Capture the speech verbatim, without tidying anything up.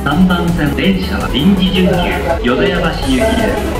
さんばん線電車は臨時準急淀屋橋行きです。